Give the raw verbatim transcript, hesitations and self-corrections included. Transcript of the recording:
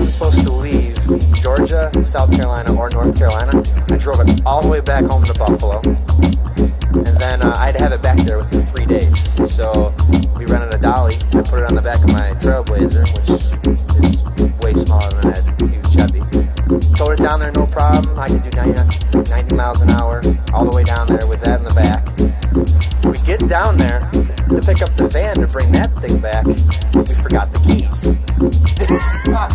wasn't supposed to leave Georgia, South Carolina, or North Carolina. I drove it all the way back home to Buffalo. And then uh, I had to have it back there within three days. So we rented a dolly. I put it on the back of my Trailblazer, which is way smaller than that huge Chevy. Towed it down there, no problem. I could do ninety, ninety miles an hour all the way down there with that in the back. We get down there to pick up the van to bring that thing back. We forgot the keys.